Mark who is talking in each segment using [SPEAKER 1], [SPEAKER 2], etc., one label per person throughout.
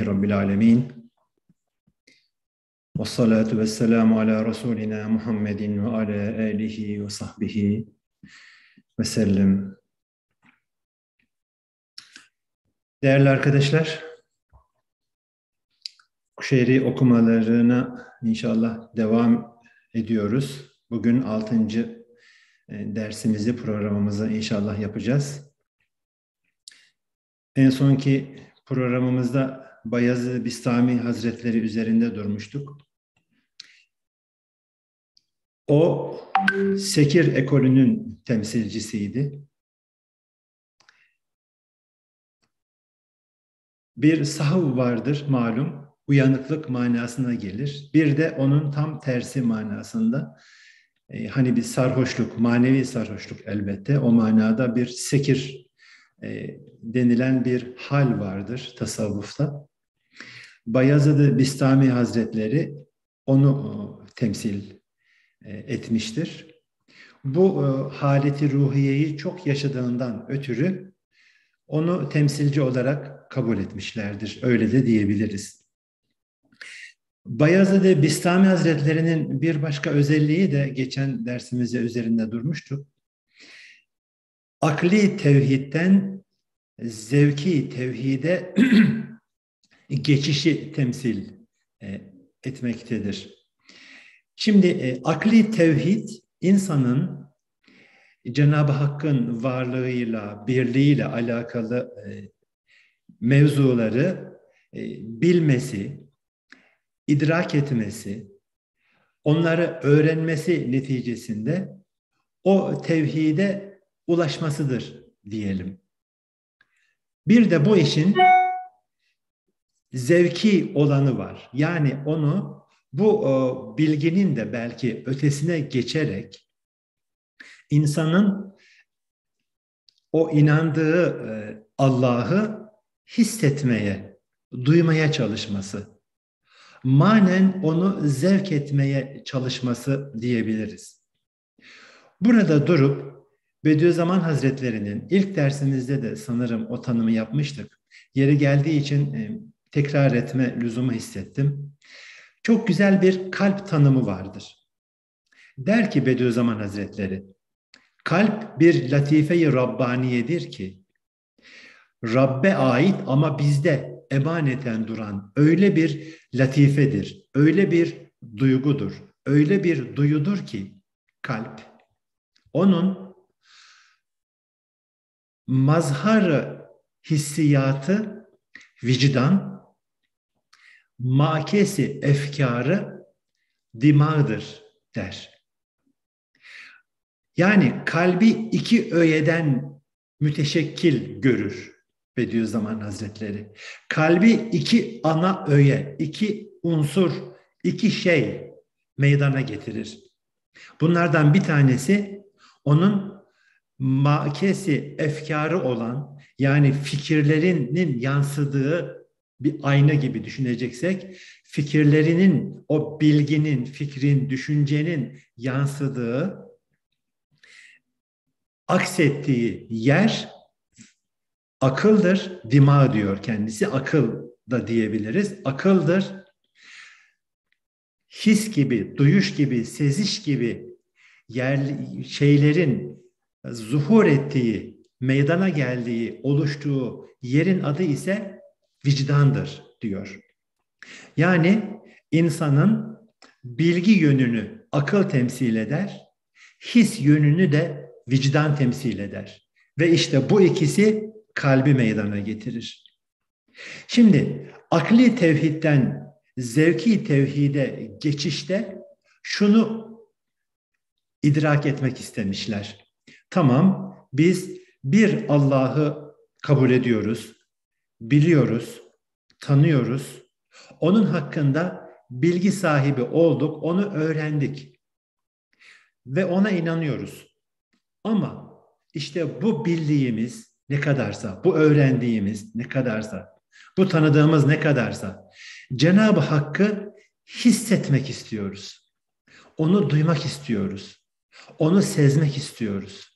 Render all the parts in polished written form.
[SPEAKER 1] Elhamdülillahi Rabbil alemin. Vessalatu vesselamu ala Resulina Muhammedin ve ala alihi ve sahbihi ve sellem. Değerli arkadaşlar, Kuşeyri okumalarına inşallah devam ediyoruz. Bugün 6. dersimizi, programımızı inşallah yapacağız. En sonki programımızda Bayezid Bistami Hazretleri üzerinde durmuştuk. O Sekir ekolünün temsilcisiydi. Bir sahv vardır malum, uyanıklık manasına gelir. Bir de onun tam tersi manasında, hani bir sarhoşluk, manevi sarhoşluk elbette. O manada bir sekir denilen bir hal vardır tasavvufta. Bayezid Bistami Hazretleri onu temsil etmiştir. Bu haleti ruhiyeyi çok yaşadığından ötürü onu temsilci olarak kabul etmişlerdir. Öyle de diyebiliriz. Bayezid Bistami Hazretleri'nin bir başka özelliği de geçen dersimizde üzerinde durmuştuk. Akli tevhidden zevki tevhide geçişi temsil etmektedir. Şimdi akli tevhid insanın Cenab-ı Hakk'ın varlığıyla, birliğiyle alakalı mevzuları bilmesi, idrak etmesi, onları öğrenmesi neticesinde o tevhide ulaşmasıdır diyelim. Bir de bu işin zevki olanı var. Yani onu bu bilginin de belki ötesine geçerek insanın o inandığı Allah'ı hissetmeye, duymaya çalışması, manen onu zevk etmeye çalışması diyebiliriz. Burada durup Bediüzzaman Hazretleri'nin ilk dersimizde de sanırım o tanımı yapmıştık. Yeri geldiği için tekrar etme lüzumu hissettim. Çok güzel bir kalp tanımı vardır. Der ki Bediüzzaman Hazretleri, kalp bir latife-i Rabbaniyedir ki, Rabbe ait ama bizde emaneten duran öyle bir latifedir, öyle bir duygudur, öyle bir duyudur ki kalp, onun mazhar hissiyatı vicdan, makesi efkarı dimağdır der. Yani kalbi iki öğeden müteşekkil görür Bediüzzaman Hazretleri. Kalbi iki ana öğe, iki unsur, iki şey meydana getirir. Bunlardan bir tanesi onun makesi efkarı olan, yani fikirlerinin yansıdığı bir ayna gibi düşüneceksek, fikirlerinin, o bilginin, fikrin, düşüncenin yansıdığı, aksettiği yer akıldır. Dimağ diyor kendisi. Akıl da diyebiliriz. Akıldır. His gibi, duyuş gibi, seziş gibi şeylerin zuhur ettiği, meydana geldiği, oluştuğu yerin adı ise vicdandır diyor. Yani insanın bilgi yönünü akıl temsil eder, his yönünü de vicdan temsil eder. Ve işte bu ikisi kalbi meydana getirir. Şimdi akli tevhidden zevki tevhide geçişte şunu idrak etmek istemişler. Tamam, biz bir Allah'ı kabul ediyoruz, biliyoruz, tanıyoruz. Onun hakkında bilgi sahibi olduk, onu öğrendik ve ona inanıyoruz. Ama işte bu bildiğimiz ne kadarsa, bu öğrendiğimiz ne kadarsa, bu tanıdığımız ne kadarsa Cenab-ı Hakk'ı hissetmek istiyoruz. Onu duymak istiyoruz. Onu sezmek istiyoruz.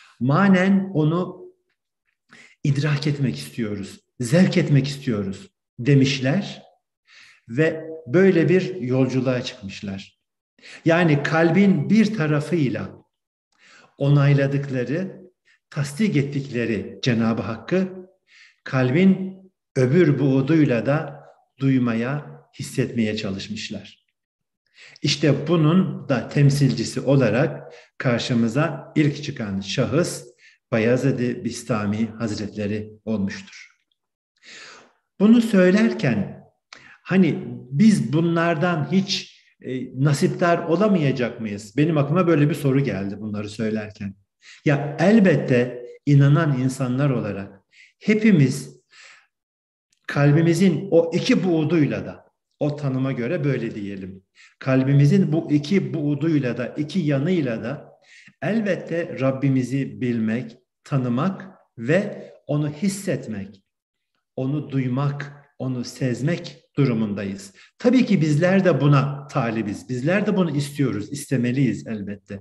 [SPEAKER 1] Manen onu idrak etmek istiyoruz. Zevk etmek istiyoruz. demişler ve böyle bir yolculuğa çıkmışlar. Yani kalbin bir tarafıyla onayladıkları, tasdik ettikleri Cenab-ı Hakk'ı kalbin öbür buğduyla da duymaya, hissetmeye çalışmışlar. İşte bunun da temsilcisi olarak karşımıza ilk çıkan şahıs Bayezid Bistami Hazretleri olmuştur. Bunu söylerken hani biz bunlardan hiç nasipdar olamayacak mıyız? Benim aklıma böyle bir soru geldi bunları söylerken. Ya elbette inanan insanlar olarak hepimiz kalbimizin o iki buğduyla da, o tanıma göre böyle diyelim, kalbimizin bu iki buğduyla da, iki yanıyla da elbette Rabbimizi bilmek, tanımak ve onu hissetmek, onu duymak, onu sezmek durumundayız. Tabii ki bizler de buna talibiz. Bizler de bunu istiyoruz, istemeliyiz elbette.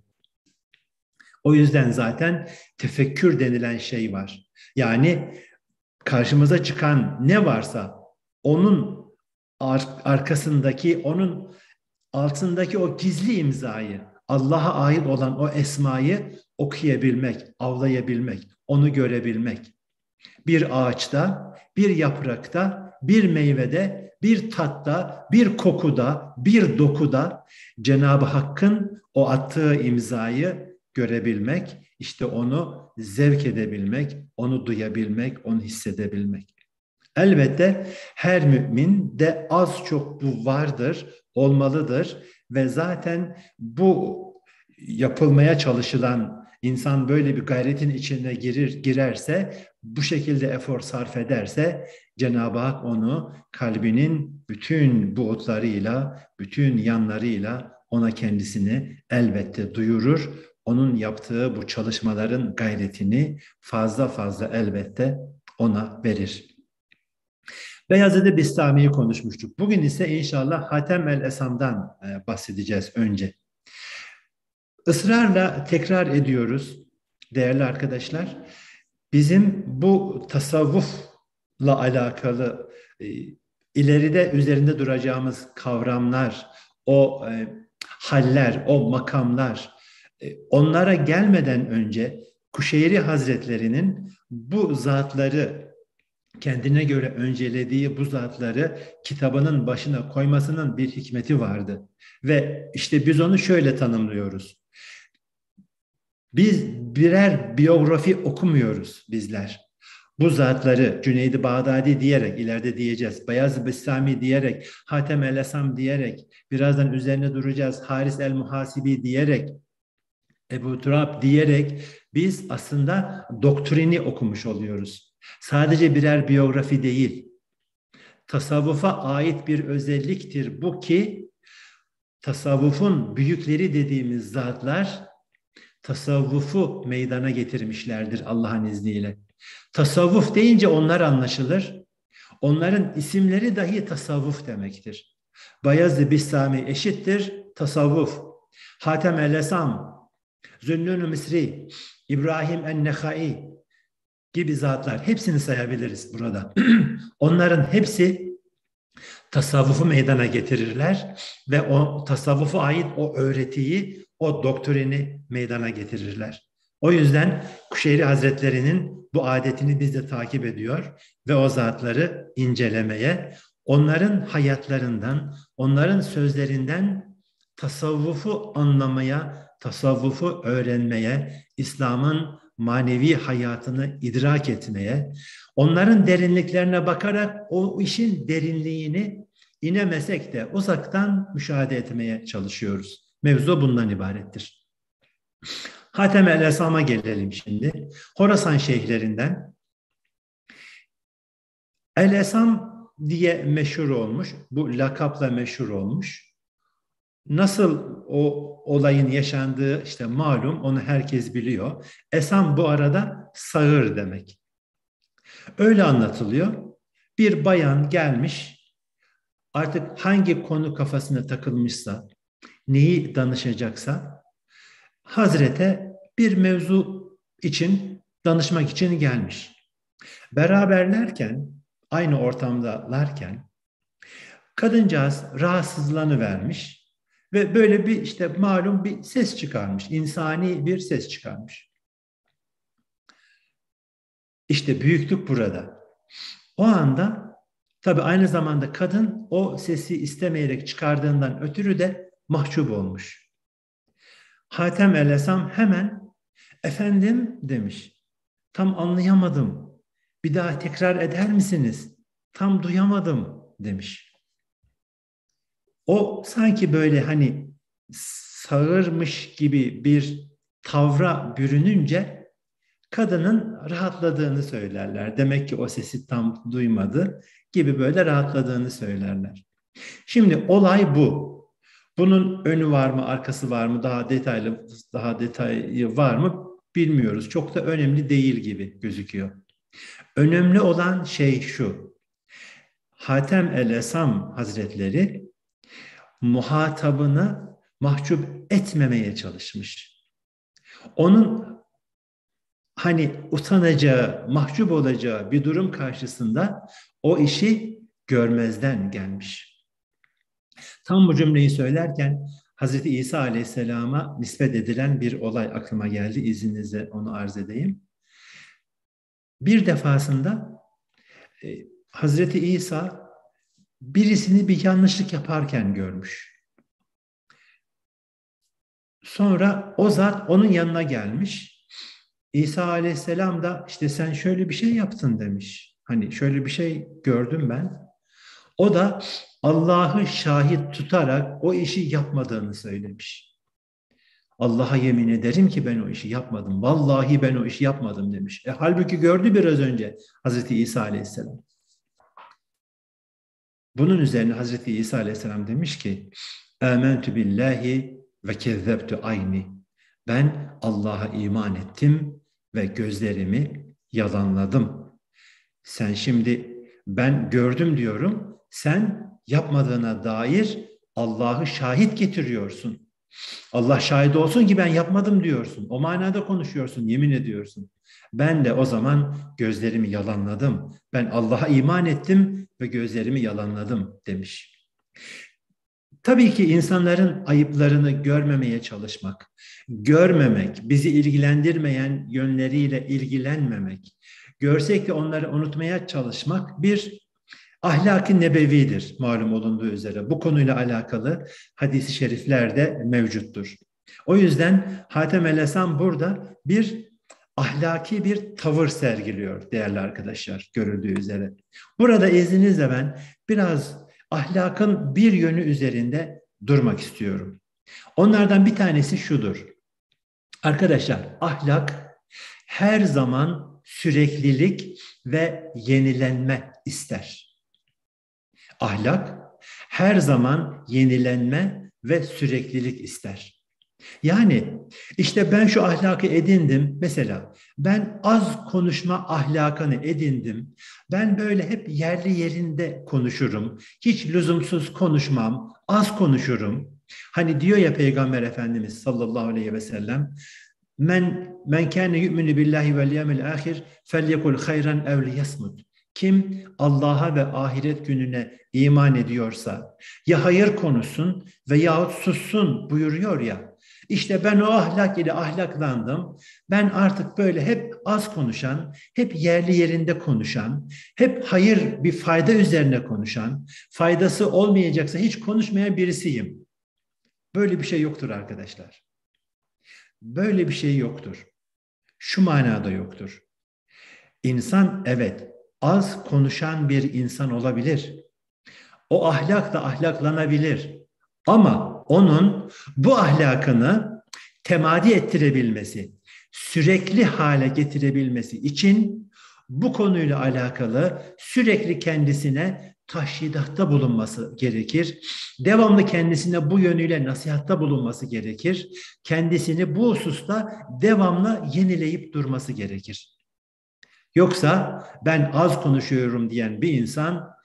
[SPEAKER 1] O yüzden zaten tefekkür denilen şey var. Yani karşımıza çıkan ne varsa onun arkasındaki, onun altındaki o gizli imzayı, Allah'a ait olan o esmayı okuyabilmek, avlayabilmek, onu görebilmek. Bir ağaçta, bir yaprakta, bir meyvede, bir tatta, bir kokuda, bir dokuda Cenab-ı Hakk'ın o attığı imzayı görebilmek, işte onu zevk edebilmek, onu duyabilmek, onu hissedebilmek. Elbette her mümin de az çok bu vardır, olmalıdır ve zaten bu yapılmaya çalışılan, insan böyle bir gayretin içine girerse, bu şekilde efor sarf ederse Cenab-ı Hak onu kalbinin bütün buğutlarıyla, bütün yanlarıyla ona kendisini elbette duyurur. Onun yaptığı bu çalışmaların gayretini fazla fazla elbette ona verir. Beyazıt Bistami'yi konuşmuştuk. Bugün ise inşallah Hatem el-Esam'dan bahsedeceğiz önce. Israrla tekrar ediyoruz değerli arkadaşlar. Bizim bu tasavvufla alakalı ileride üzerinde duracağımız kavramlar, o haller, o makamlar, onlara gelmeden önce Kuşeyri Hazretleri'nin bu zatları kendine göre öncelediği bu zatları kitabının başına koymasının bir hikmeti vardı. Ve işte biz onu şöyle tanımlıyoruz. Biz birer biyografi okumuyoruz bizler. Bu zatları Cüneyd-i Bağdadi diyerek, ileride diyeceğiz, Bayezid Bistami diyerek, Hatem el-Esam diyerek, birazdan üzerine duracağız, Haris el-Muhasibi diyerek, Ebu Turab diyerek biz aslında doktrini okumuş oluyoruz. Sadece birer biyografi değil, tasavvufa ait bir özelliktir bu ki tasavvufun büyükleri dediğimiz zatlar tasavvufu meydana getirmişlerdir Allah'ın izniyle. Tasavvuf deyince onlar anlaşılır. Onların isimleri dahi tasavvuf demektir. Bayezid Bistami eşittir tasavvuf. Hatem el-Esam, Zünnun-u Misri, İbrahim en-Nehai gibi zatlar, hepsini sayabiliriz burada. Onların hepsi tasavvufu meydana getirirler ve o tasavvufa ait o öğretiyi, o doktrini meydana getirirler. O yüzden Kuşeyri Hazretleri'nin bu adetini biz de takip ediyor ve o zatları incelemeye, onların hayatlarından, onların sözlerinden tasavvufu anlamaya, tasavvufu öğrenmeye, İslam'ın manevi hayatını idrak etmeye, onların derinliklerine bakarak o işin derinliğini inemesek de uzaktan müşahede etmeye çalışıyoruz. Mevzu bundan ibarettir. Hatem el-Esam'a gelelim şimdi. Horasan şeyhlerinden. El-Esam diye meşhur olmuş, bu lakapla meşhur olmuş. Nasıl o olayın yaşandığı işte malum, onu herkes biliyor. Esam bu arada sağır demek. Öyle anlatılıyor. Bir bayan gelmiş, artık hangi konu kafasına takılmışsa, neyi danışacaksa, Hazrete bir mevzu için, danışmak için gelmiş. Beraberlerken aynı ortamdalarken kadıncağız rahatsızlanıvermiş ve böyle bir işte malum bir ses çıkarmış, insani bir ses çıkarmış. İşte büyüklük burada. O anda tabii aynı zamanda kadın o sesi istemeyerek çıkardığından ötürü de mahcup olmuş. Hatem el-Esam hemen efendim demiş. Tam anlayamadım. Bir daha tekrar eder misiniz? Tam duyamadım demiş. O sanki böyle hani sağırmış gibi bir tavra bürününce kadının rahatladığını söylerler. Demek ki o sesi tam duymadı gibi böyle rahatladığını söylerler. Şimdi olay bu. Bunun önü var mı, arkası var mı, daha detayı var mı bilmiyoruz. Çok da önemli değil gibi gözüküyor. Önemli olan şey şu. Hatem el-Esam Hazretleri muhatabını mahcup etmemeye çalışmış. Onun hani utanacağı, mahcup olacağı bir durum karşısında o işi görmezden gelmiş. Tam bu cümleyi söylerken Hazreti İsa Aleyhisselam'a nispet edilen bir olay aklıma geldi. İzninizle onu arz edeyim. Bir defasında Hazreti İsa birisini bir yanlışlık yaparken görmüş. Sonra o zat onun yanına gelmiş. İsa Aleyhisselam da işte sen şöyle bir şey yaptın demiş. Hani şöyle bir şey gördüm ben. O da Allah'ı şahit tutarak o işi yapmadığını söylemiş. Allah'a yemin ederim ki ben o işi yapmadım. Vallahi ben o işi yapmadım demiş. Halbuki gördü biraz önce Hazreti İsa Aleyhisselam. Bunun üzerine Hazreti İsa Aleyhisselam demiş ki Âmentü billahi ve kezzebtü ayni. Ben Allah'a iman ettim ve gözlerimi yalanladım. Sen şimdi ben gördüm diyorum, sen yapmadığına dair Allah'ı şahit getiriyorsun. Allah şahit olsun ki ben yapmadım diyorsun. O manada konuşuyorsun, yemin ediyorsun. Ben de o zaman gözlerimi yalanladım. Ben Allah'a iman ettim ve gözlerimi yalanladım demiş. Tabii ki insanların ayıplarını görmemeye çalışmak, görmemek, bizi ilgilendirmeyen yönleriyle ilgilenmemek, görsek de onları unutmaya çalışmak bir ahlak-ı nebevidir malum olunduğu üzere. Bu konuyla alakalı hadis-i şeriflerde mevcuttur. O yüzden Hatem el-Esam burada bir ahlaki bir tavır sergiliyor değerli arkadaşlar görüldüğü üzere. Burada izninizle ben biraz ahlakın bir yönü üzerinde durmak istiyorum. Onlardan bir tanesi şudur. Arkadaşlar ahlak her zaman süreklilik ve yenilenme ister. Ahlak her zaman yenilenme ve süreklilik ister. Yani işte ben şu ahlakı edindim. Mesela ben az konuşma ahlakını edindim. Ben böyle hep yerli yerinde konuşurum. Hiç lüzumsuz konuşmam, az konuşurum. Hani diyor ya Peygamber Efendimiz sallallahu aleyhi ve sellem men kâne yu'minu billahi vel yevmil âhir felyekul hayran ev liyasmut. Kim Allah'a ve ahiret gününe iman ediyorsa ya hayır konuşsun veyahut sussun buyuruyor ya. İşte ben o ahlak ile ahlaklandım. Ben artık böyle hep az konuşan, hep yerli yerinde konuşan, hep hayır bir fayda üzerine konuşan, faydası olmayacaksa hiç konuşmayan birisiyim. Böyle bir şey yoktur arkadaşlar. Böyle bir şey yoktur. Şu manada yoktur. İnsan evet az konuşan bir insan olabilir. O ahlakla ahlaklanabilir. Ama onun bu ahlakını temadi ettirebilmesi, sürekli hale getirebilmesi için bu konuyla alakalı sürekli kendisine tahşidatta bulunması gerekir. Devamlı kendisine bu yönüyle nasihatta bulunması gerekir. Kendisini bu hususta devamlı yenileyip durması gerekir. Yoksa ben az konuşuyorum diyen bir insan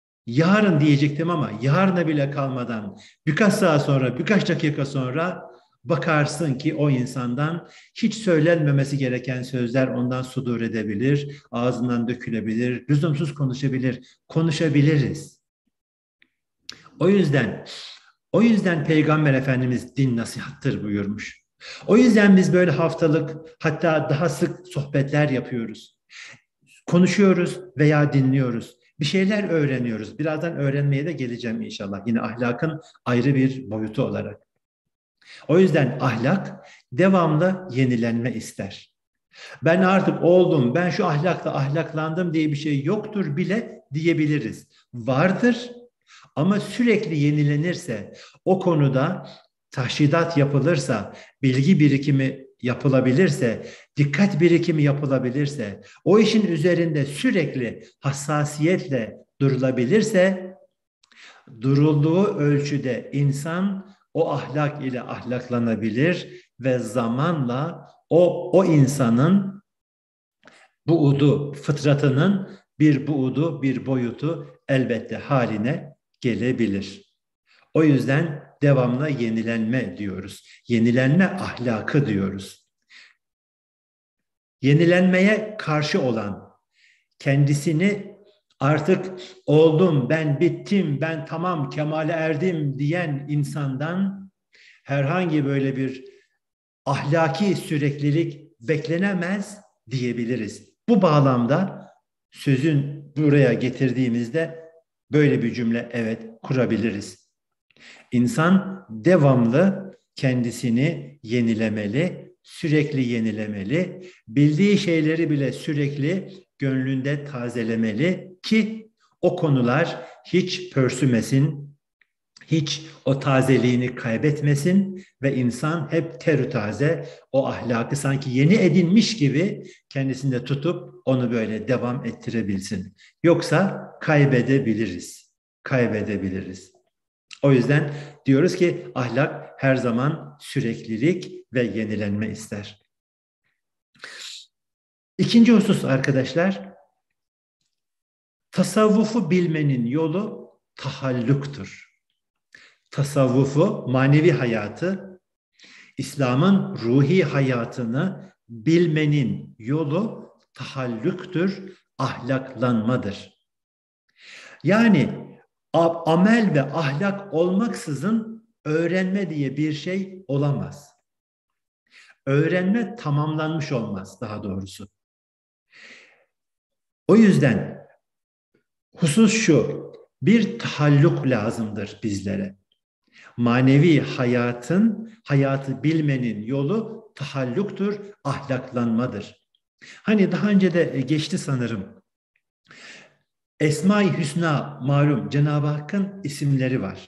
[SPEAKER 1] yarın diyecektim ama yarına bile kalmadan birkaç saat sonra, birkaç dakika sonra Bakarsın ki o insandan hiç söylenmemesi gereken sözler ondan sudur edebilir, ağzından dökülebilir, lüzumsuz konuşabilir, konuşabiliriz. O yüzden o yüzden Peygamber Efendimiz din nasihattır buyurmuş. O yüzden biz böyle haftalık hatta daha sık sohbetler yapıyoruz. Konuşuyoruz veya dinliyoruz. Bir şeyler öğreniyoruz. Birazdan öğrenmeye de geleceğim inşallah. Yine ahlakın ayrı bir boyutu olarak. O yüzden ahlak devamlı yenilenme ister. Ben artık oldum, ben şu ahlakla ahlaklandım diye bir şey yoktur bile diyebiliriz. Vardır ama sürekli yenilenirse, o konuda tahşidat yapılırsa, bilgi birikimi yapılabilirse, dikkat birikimi yapılabilirse, o işin üzerinde sürekli hassasiyetle durulabilirse, durulduğu ölçüde insan o ahlak ile ahlaklanabilir ve zamanla o insanın buğdu, fıtratının bir buğdu, bir boyutu elbette haline gelebilir. O yüzden devamlı yenilenme diyoruz. Yenilenme ahlakı diyoruz. Yenilenmeye karşı olan, kendisini artık oldum, ben bittim, ben tamam kemale erdim diyen insandan herhangi böyle bir ahlaki süreklilik beklenemez diyebiliriz. Bu bağlamda sözün buraya getirdiğimizde böyle bir cümle evet kurabiliriz. İnsan devamlı kendisini yenilemeli, sürekli yenilemeli, bildiği şeyleri bile sürekli gönlünde tazelemeli ki o konular hiç pörsümesin, hiç o tazeliğini kaybetmesin ve insan hep terütaze o ahlakı sanki yeni edinmiş gibi kendisinde tutup onu böyle devam ettirebilsin. Yoksa kaybedebiliriz. Kaybedebiliriz. O yüzden diyoruz ki ahlak her zaman süreklilik ve yenilenme ister. İkinci husus arkadaşlar, tasavvufu bilmenin yolu tahalluktur. Tasavvufu, manevi hayatı, İslam'ın ruhi hayatını bilmenin yolu tahallüktür, ahlaklanmadır. Yani amel ve ahlak olmaksızın öğrenme diye bir şey olamaz. Öğrenme tamamlanmış olmaz daha doğrusu. O yüzden husus şu, bir tahalluk lazımdır bizlere. Manevi hayatı bilmenin yolu tahalluktur, ahlaklanmadır. Hani daha önce de geçti sanırım. Esma-i Hüsna malum Cenab-ı Hakk'ın isimleri var.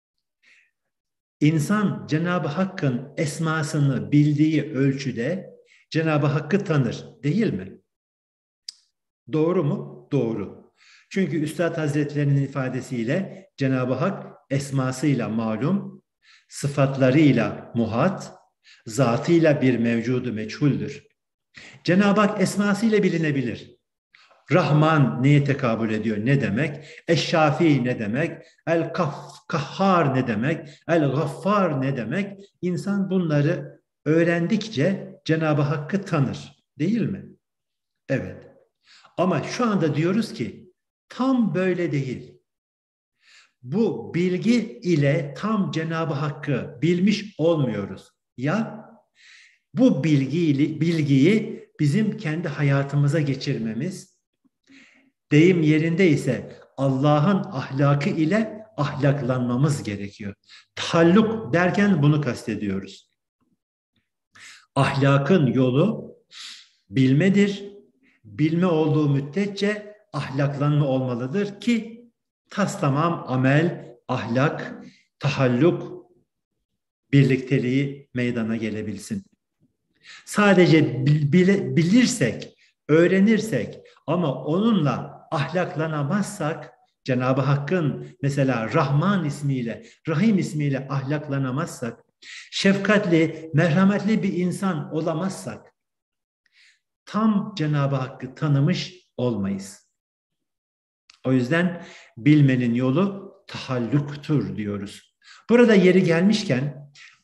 [SPEAKER 1] İnsan Cenab-ı Hakk'ın esmasını bildiği ölçüde Cenab-ı Hakk'ı tanır, değil mi? Doğru mu? Doğru. Çünkü Üstad Hazretlerinin ifadesiyle Cenab-ı Hak esmasıyla malum, sıfatlarıyla muhat, zatıyla bir mevcudu meçhuldür. Cenab-ı Hak esmasıyla bilinebilir. Rahman neye tekabül ediyor? Ne demek? Eşşafi ne demek? El-Kahhar ne demek? El-Gaffar ne demek? İnsan bunları öğrendikçe Cenab-ı Hakk'ı tanır. Değil mi? Evet. Ama şu anda diyoruz ki tam böyle değil. Bu bilgi ile tam Cenab-ı Hakk'ı bilmiş olmuyoruz. Ya bu bilgiyi bizim kendi hayatımıza geçirmemiz, deyim yerinde ise Allah'ın ahlakı ile ahlaklanmamız gerekiyor. Tahalluk derken bunu kastediyoruz. Ahlakın yolu bilmedir. Bilme olduğu müddetçe ahlaklanma olmalıdır ki tastamam amel, ahlak, tahalluk birlikteliği meydana gelebilsin. Sadece bilirsek, öğrenirsek ama onunla ahlaklanamazsak, Cenab-ı Hakk'ın mesela Rahman ismiyle, Rahim ismiyle ahlaklanamazsak, şefkatli, merhametli bir insan olamazsak, tam Cenab-ı Hakk'ı tanımış olmayız. O yüzden bilmenin yolu tahalluktur diyoruz. Burada yeri gelmişken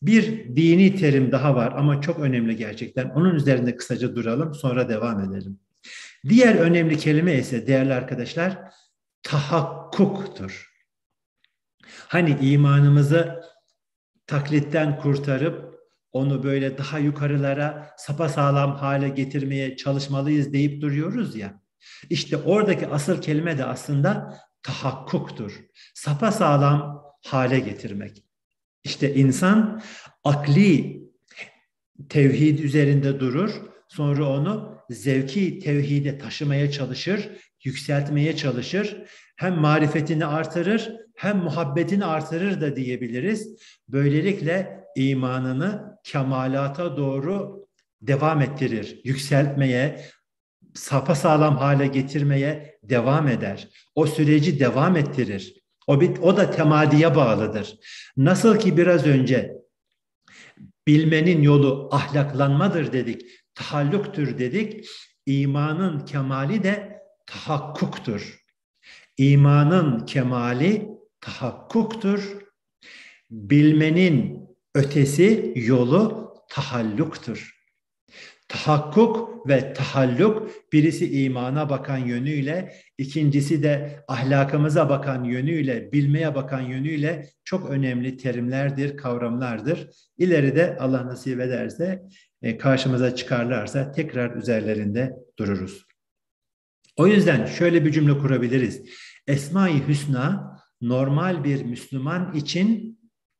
[SPEAKER 1] Bir dini terim daha var ama çok önemli gerçekten. Onun üzerinde kısaca duralım, sonra devam edelim. Diğer önemli kelime ise değerli arkadaşlar tahakkuktur. Hani imanımızı taklitten kurtarıp onu böyle daha yukarılara sapasağlam hale getirmeye çalışmalıyız deyip duruyoruz ya. İşte oradaki asıl kelime de aslında tahakkuktur. Sapasağlam hale getirmek. İşte insan akli tevhid üzerinde durur, sonra onu zevki tevhide taşımaya çalışır, yükseltmeye çalışır. Hem marifetini artırır, hem muhabbetini artırır da diyebiliriz. Böylelikle imanını kemalata doğru devam ettirir, yükseltmeye, sapasağlam hale getirmeye devam eder. O süreci devam ettirir. O da temadiye bağlıdır. Nasıl ki biraz önce bilmenin yolu ahlaklanmadır dedik, tahallüktür dedik. İmanın kemali de tahakkuktur. İmanın kemali tahakkuktur. Bilmenin ötesi yolu tahalluktur. Tahakkuk ve tahalluk birisi imana bakan yönüyle, ikincisi de ahlakımıza bakan yönüyle, bilmeye bakan yönüyle çok önemli terimlerdir, kavramlardır. İleride Allah nasip ederse karşımıza çıkarlarsa tekrar üzerlerinde dururuz. O yüzden şöyle bir cümle kurabiliriz. Esma-i Hüsna normal bir Müslüman için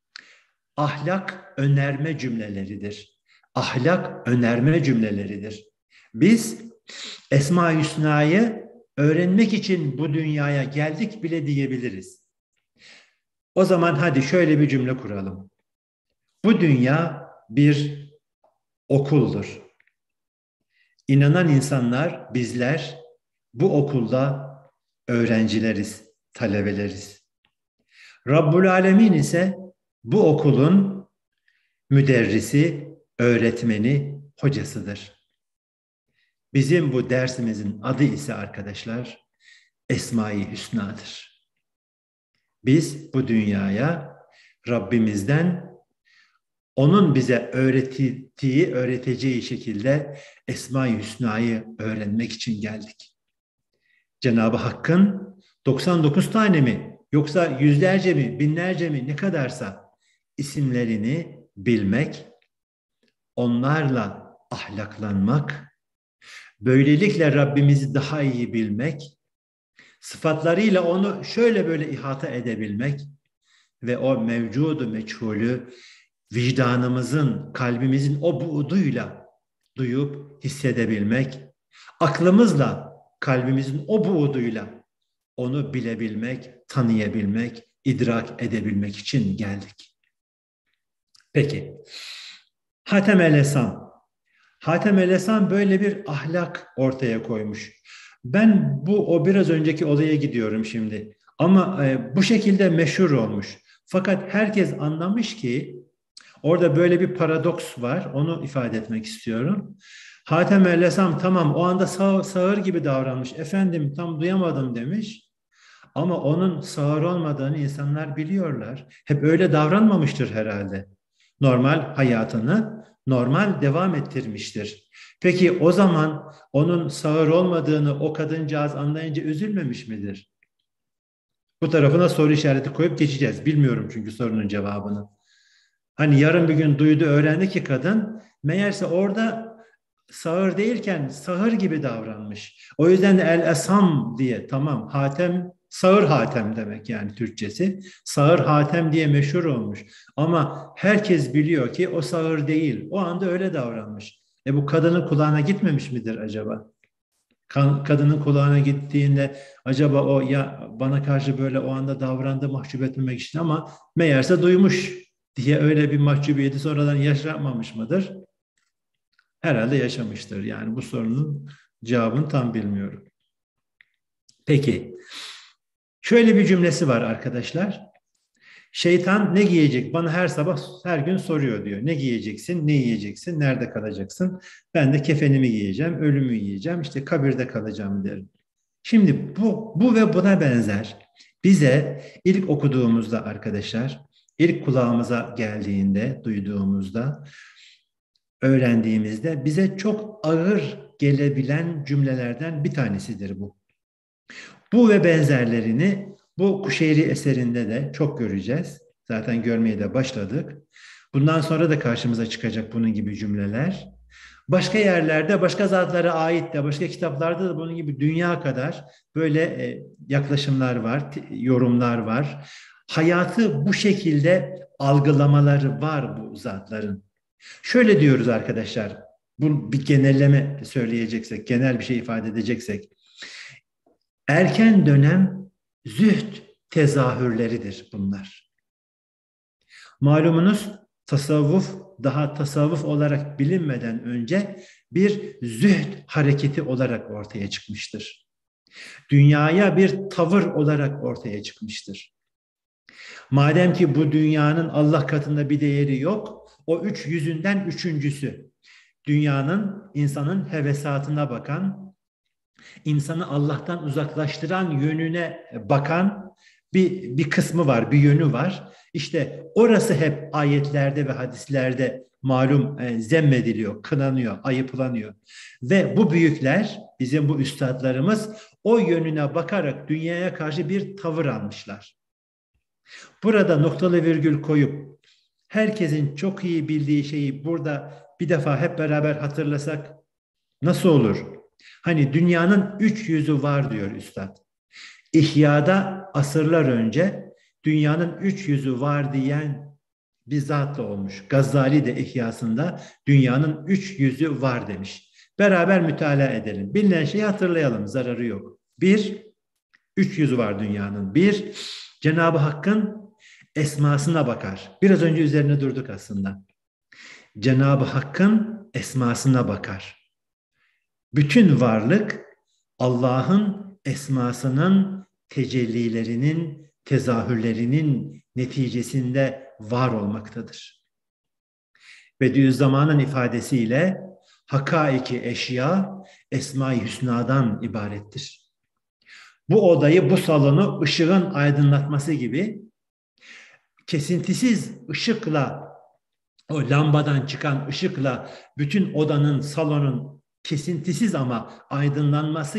[SPEAKER 1] ahlak önerme cümleleridir. Ahlak önerme cümleleridir. Biz Esma-i Hüsna'yı öğrenmek için bu dünyaya geldik bile diyebiliriz. O zaman hadi şöyle bir cümle kuralım. Bu dünya bir okuldur. İnanan insanlar, bizler bu okulda öğrencileriz, talebeleriz. Rabbul Alemin ise bu okulun müderrisi, öğretmeni, hocasıdır. Bizim bu dersimizin adı ise arkadaşlar Esma-i Hüsna'dır. Biz bu dünyaya Rabbimizden onun bize öğreteceği şekilde Esma-i Hüsna'yı öğrenmek için geldik. Cenab-ı Hakk'ın 99 tane mi yoksa yüzlerce mi, binlerce mi ne kadarsa isimlerini bilmek, onlarla ahlaklanmak, böylelikle Rabbimizi daha iyi bilmek, sıfatlarıyla onu şöyle böyle ihata edebilmek ve o mevcudu meçhulü vicdanımızın, kalbimizin o buğduyla duyup hissedebilmek, aklımızla, kalbimizin o buğduyla onu bilebilmek, tanıyabilmek, idrak edebilmek için geldik. Peki, Hatem el-Esam. Hatem el-Esam böyle bir ahlak ortaya koymuş. Ben o biraz önceki olaya gidiyorum şimdi. Ama bu şekilde meşhur olmuş. Fakat herkes anlamış ki orada böyle bir paradoks var. Onu ifade etmek istiyorum. Hatem el-Esam tamam o anda sağır gibi davranmış. Efendim tam duyamadım demiş. Ama onun sağır olmadığını insanlar biliyorlar. Hep öyle davranmamıştır herhalde. Normal hayatını normal devam ettirmiştir. Peki o zaman onun sağır olmadığını o kadıncağız anlayınca üzülmemiş midir? Bu tarafına soru işareti koyup geçeceğiz. Bilmiyorum çünkü sorunun cevabını. Hani yarın bir gün duydu öğrendi ki kadın meğerse orada sağır değilken sağır gibi davranmış. O yüzden de el-esam diye tamam Hatem sağır Hatem demek yani Türkçesi. Sağır Hatem diye meşhur olmuş. Ama herkes biliyor ki o sağır değil. O anda öyle davranmış. Bu kadının kulağına gitmemiş midir acaba? Kadının kulağına gittiğinde acaba o ya bana karşı böyle o anda davrandı mahcup etmemek için ama meğerse duymuş diye öyle bir mahcubiyeti sonradan yaşamamış mıdır? Herhalde yaşamıştır. Yani bu sorunun cevabını tam bilmiyorum. Peki, şöyle bir cümlesi var arkadaşlar. Şeytan ne giyecek? Bana her sabah, her gün soruyor diyor. Ne giyeceksin, ne yiyeceksin, nerede kalacaksın? Ben de kefenimi giyeceğim, ölümü yiyeceğim, işte kabirde kalacağım derim. Şimdi bu ve buna benzer bize ilk okuduğumuzda arkadaşlar ilk kulağımıza geldiğinde, duyduğumuzda, öğrendiğimizde bize çok ağır gelebilen cümlelerden bir tanesidir bu. Bu ve benzerlerini bu Kuşeyri eserinde de çok göreceğiz. Zaten görmeye de başladık. Bundan sonra da karşımıza çıkacak bunun gibi cümleler. Başka yerlerde, başka zatlara ait de, başka kitaplarda da bunun gibi dünya kadar böyle yaklaşımlar var, yorumlar var. Hayatı bu şekilde algılamaları var bu zatların. Şöyle diyoruz arkadaşlar, bu bir genelleme söyleyeceksek, genel bir şey ifade edeceksek, erken dönem zühd tezahürleridir bunlar. Malumunuz tasavvuf daha tasavvuf olarak bilinmeden önce bir zühd hareketi olarak ortaya çıkmıştır. Dünyaya bir tavır olarak ortaya çıkmıştır. Madem ki bu dünyanın Allah katında bir değeri yok, o üç yüzünden üçüncüsü. Dünyanın, insanın hevesatına bakan, insanı Allah'tan uzaklaştıran yönüne bakan bir kısmı var, bir yönü var. İşte orası hep ayetlerde ve hadislerde malum zemmediliyor, kınanıyor, ayıplanıyor. Ve bu büyükler, bizim bu üstadlarımız o yönüne bakarak dünyaya karşı bir tavır almışlar. Burada noktalı virgül koyup herkesin çok iyi bildiği şeyi burada bir defa hep beraber hatırlasak nasıl olur? Hani dünyanın üç yüzü var diyor üstad. İhya'da asırlar önce dünyanın üç yüzü var diyen bir zatla olmuş. Gazali de İhya'sında dünyanın üç yüzü var demiş. Beraber mütalaa edelim. Bilinen şeyi hatırlayalım, zararı yok. Bir, üç yüzü var dünyanın. Bir, Cenab-ı Hakk'ın esmasına bakar. Biraz önce üzerine durduk aslında. Cenab-ı Hakk'ın esmasına bakar. Bütün varlık Allah'ın esmasının tecellilerinin, tezahürlerinin neticesinde var olmaktadır. Bediüzzaman'ın ifadesiyle hakaiki eşya Esma-i Hüsna'dan ibarettir. Bu odayı, bu salonu ışığın aydınlatması gibi kesintisiz ışıkla, o lambadan çıkan ışıkla bütün odanın, salonun kesintisiz ama aydınlanması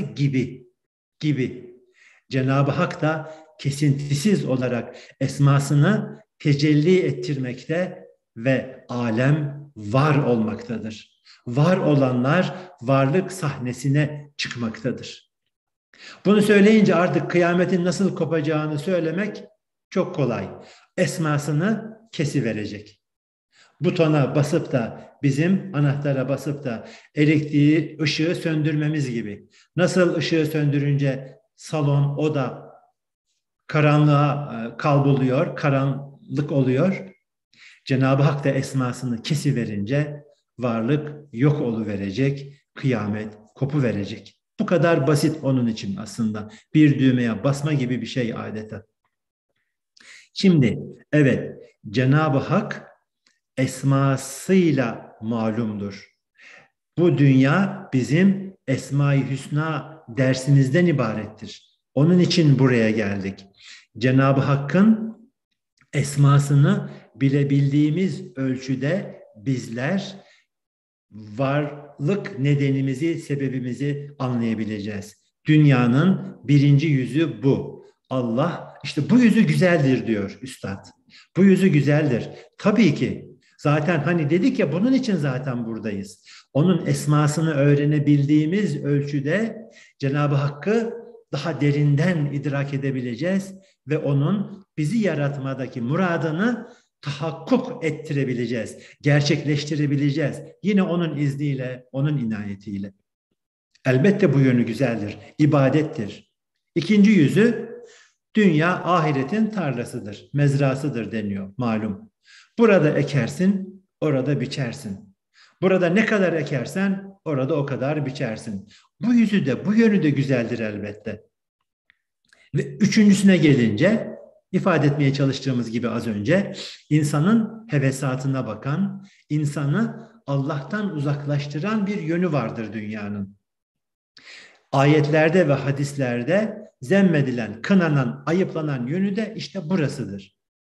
[SPEAKER 1] gibi. Cenab-ı Hak da kesintisiz olarak esmasını tecelli ettirmekte ve alem var olmaktadır. Var olanlar varlık sahnesine çıkmaktadır. Bunu söyleyince artık kıyametin nasıl kopacağını söylemek çok kolay. Esmasını kesiverecek. Butona basıp da bizim anahtara basıp da elektriği, ışığı söndürmemiz gibi. Nasıl ışığı söndürünce salon, oda karanlığa kalboluyor, karanlık oluyor. Cenab-ı Hak da esmasını kesiverince varlık yok oluverecek, kıyamet kopuverecek. Bu kadar basit onun için aslında. Bir düğmeye basma gibi bir şey adeta. Şimdi evet, Cenab-ı Hak esmasıyla malumdur. Bu dünya bizim Esma-i Hüsna dersimizden ibarettir. Onun için buraya geldik. Cenab-ı Hakk'ın esmasını bilebildiğimiz ölçüde bizler varlık nedenimizi, sebebimizi anlayabileceğiz. Dünyanın birinci yüzü bu. Allah işte bu yüzü güzeldir diyor üstad. Bu yüzü güzeldir. Tabii ki zaten hani dedik ya bunun için zaten buradayız. Onun esmasını öğrenebildiğimiz ölçüde Cenab-ı Hakk'ı daha derinden idrak edebileceğiz ve onun bizi yaratmadaki muradını tahakkuk ettirebileceğiz, gerçekleştirebileceğiz. Yine onun izniyle, onun inayetiyle. Elbette bu yönü güzeldir, ibadettir. İkinci yüzü, dünya ahiretin tarlasıdır, mezrasıdır deniyor malum. Burada ekersin, orada biçersin. Burada ne kadar ekersen, orada o kadar biçersin. Bu yüzü de, bu yönü de güzeldir elbette. Ve üçüncüsüne gelince, ifade etmeye çalıştığımız gibi az önce, insanın hevesatına bakan, insanı Allah'tan uzaklaştıran bir yönü vardır dünyanın. Ayetlerde ve hadislerde zemmedilen, kınanan, ayıplanan yönü de işte burasıdır.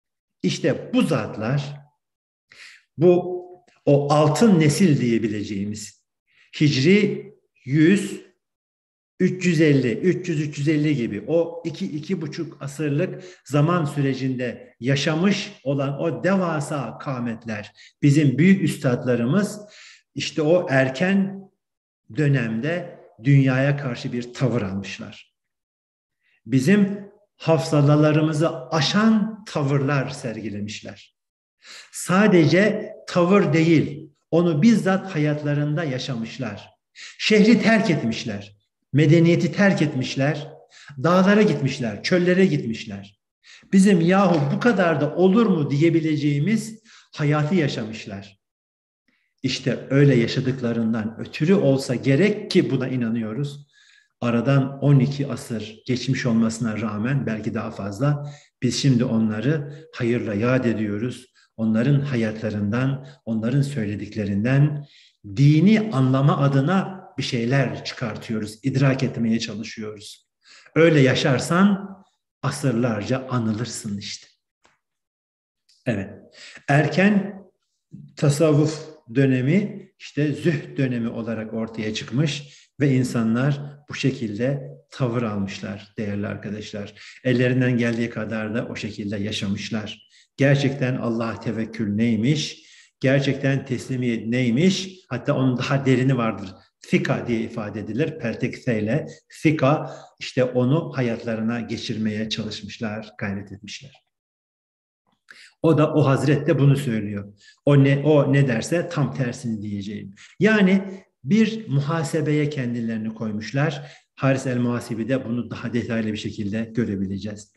[SPEAKER 1] İşte bu zatlar, bu o altın nesil diyebileceğimiz Hicri 100, 350, 300-350 gibi o 2-2,5 asırlık zaman sürecinde yaşamış olan o devasa kâmetler, bizim büyük üstadlarımız işte o erken dönemde dünyaya karşı bir tavır almışlar. Bizim hafızalarımızı aşan tavırlar sergilemişler. Sadece tavır değil, onu bizzat hayatlarında yaşamışlar. Şehri terk etmişler, medeniyeti terk etmişler, dağlara gitmişler, çöllere gitmişler. Bizim yahu bu kadar da olur mu diyebileceğimiz hayatı yaşamışlar. İşte öyle yaşadıklarından ötürü olsa gerek ki buna inanıyoruz. Aradan 12 asır geçmiş olmasına rağmen belki daha fazla biz şimdi onları hayırla yad ediyoruz. Onların hayatlarından, onların söylediklerinden dini anlama adına bir şeyler çıkartıyoruz, idrak etmeye çalışıyoruz. Öyle yaşarsan asırlarca anılırsın işte. Evet. Erken tasavvuf dönemi işte zühd dönemi olarak ortaya çıkmış ve insanlar bu şekilde tavır almışlar değerli arkadaşlar. Ellerinden geldiği kadar da o şekilde yaşamışlar. Gerçekten Allah'a tevekkül neymiş? Gerçekten teslimiyet neymiş? Hatta onun daha derini vardır. Fika diye ifade edilir. Peltekseyle fika işte onu hayatlarına geçirmeye çalışmışlar, gayret etmişler. O da o Hazret de bunu söylüyor. O ne derse tam tersini diyeceğim. Yani bir muhasebeye kendilerini koymuşlar. Haris el-Muhasibi'de bunu daha detaylı bir şekilde görebileceğiz.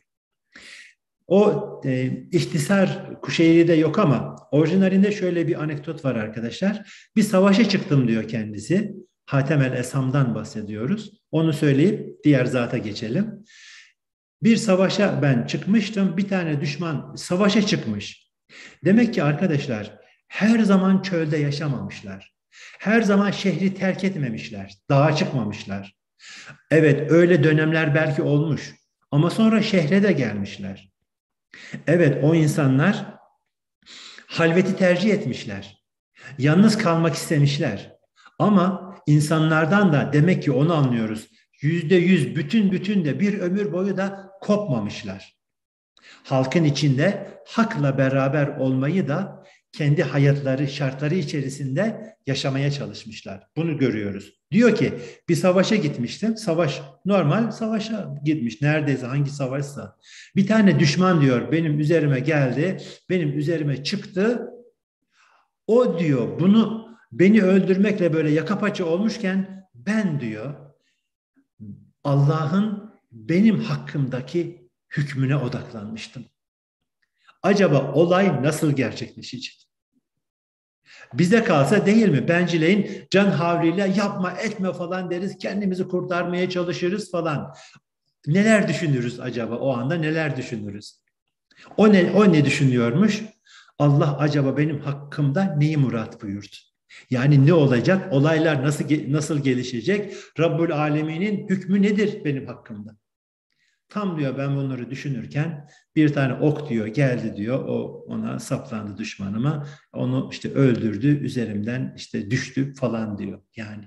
[SPEAKER 1] O İhtisar Kuşeyri'de yok ama orijinalinde şöyle bir anekdot var arkadaşlar. Bir savaşa çıktım diyor kendisi. Hatem el-Esam'dan bahsediyoruz. Onu söyleyip diğer zata geçelim. Bir savaşa ben çıkmıştım. Bir tane düşman savaşa çıkmış. Demek ki arkadaşlar her zaman çölde yaşamamışlar. Her zaman şehri terk etmemişler. Dağa çıkmamışlar. Evet öyle dönemler belki olmuş. Ama sonra şehre de gelmişler. Evet o insanlar halveti tercih etmişler. Yalnız kalmak istemişler. Ama insanlardan da demek ki onu anlıyoruz. %100 bütün de bir ömür boyu da kopmamışlar. Halkın içinde hakla beraber olmayı da kendi hayatları, şartları içerisinde yaşamaya çalışmışlar. Bunu görüyoruz. Diyor ki bir savaşa gitmiştim. Savaş, normal savaşa gitmiş. Neredeyse hangi savaşsa. Bir tane düşman diyor benim üzerime geldi, benim üzerime çıktı. O diyor bunu beni öldürmekle böyle yaka paça olmuşken ben diyor Allah'ın benim hakkımdaki hükmüne odaklanmıştım. Acaba olay nasıl gerçekleşecek? Bize kalsa değil mi? Bencileyin can havliyle yapma etme falan deriz. Kendimizi kurtarmaya çalışırız falan. Neler düşünürüz acaba o anda neler düşünürüz? O ne düşünüyormuş? Allah acaba benim hakkımda neyi murat buyurdu? Yani ne olacak? Olaylar nasıl gelişecek? Rabbul Alemin'in hükmü nedir benim hakkımda? Tam diyor ben bunları düşünürken bir tane ok diyor geldi diyor ona saplandı düşmanıma onu işte öldürdü üzerimden işte düştü falan diyor yani.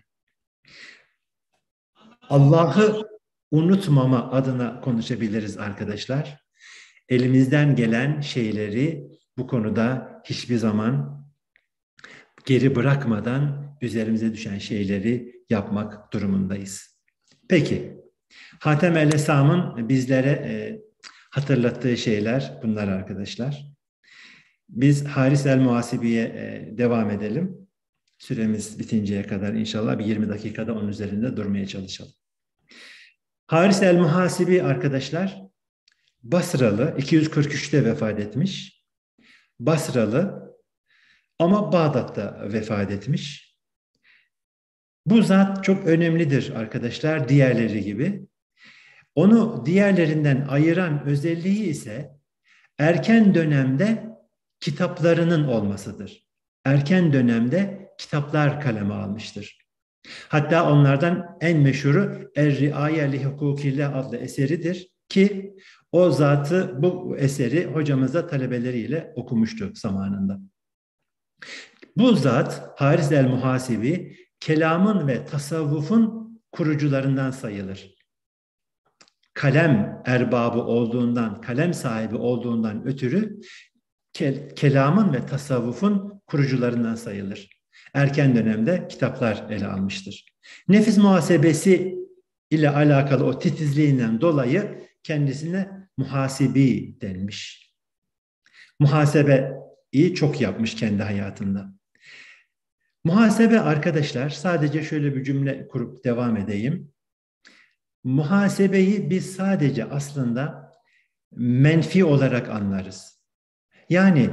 [SPEAKER 1] Allah'ı unutmama adına konuşabiliriz arkadaşlar. Elimizden gelen şeyleri bu konuda hiçbir zaman geri bırakmadan üzerimize düşen şeyleri yapmak durumundayız. Peki, Hatem el-Esam'ın bizlere hatırlattığı şeyler bunlar arkadaşlar. Biz Haris el-Muhasibi'ye devam edelim. Süremiz bitinceye kadar inşallah bir 20 dakikada onun üzerinde durmaya çalışalım. Haris el-Muhasibi arkadaşlar Basralı 243'te vefat etmiş. Basralı ama Bağdat'ta vefat etmiş. Bu zat çok önemlidir arkadaşlar diğerleri gibi. Onu diğerlerinden ayıran özelliği ise erken dönemde kitaplarının olmasıdır. Erken dönemde kitaplar kaleme almıştır. Hatta onlardan en meşhuru Er-Riaye li Hukukillah adlı eseridir ki O zatı, bu eseri hocamız da talebeleriyle okumuştu zamanında. Bu zat Haris el-Muhasibi kelamın ve tasavvufun kurucularından sayılır. Kalem erbabı olduğundan, kalem sahibi olduğundan ötürü kelamın ve tasavvufun kurucularından sayılır. Erken dönemde kitaplar ele almıştır. Nefis muhasebesi ile alakalı o titizliğinden dolayı kendisine muhasibi denmiş. Muhasebeyi çok yapmış kendi hayatında. Muhasebe arkadaşlar, sadece şöyle bir cümle kurup devam edeyim. Muhasebeyi biz sadece aslında menfi olarak anlarız. Yani